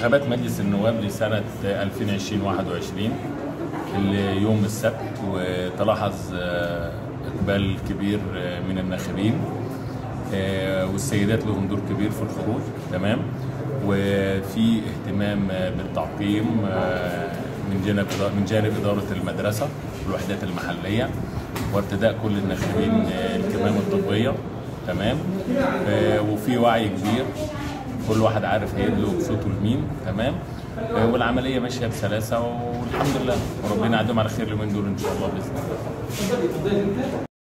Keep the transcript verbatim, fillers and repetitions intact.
انتخابات مجلس النواب لسنة ألفين وعشرين واحد وعشرين اللي يوم السبت، وتلاحظ إقبال كبير من الناخبين، والسيدات لهم دور كبير في الخروج. تمام. وفي اهتمام بالتعقيم من جانب من جانب إدارة المدرسة والوحدات المحلية، وارتداء كل الناخبين الكمامة الطبية. تمام. وفي وعي كبير، كل واحد عارف هيدلو بصوته لمين. تمام. والعمليه ماشيه بسلاسه والحمد لله، وربنا يعدهم على خير اليومين دول ان شاء الله باذن الله.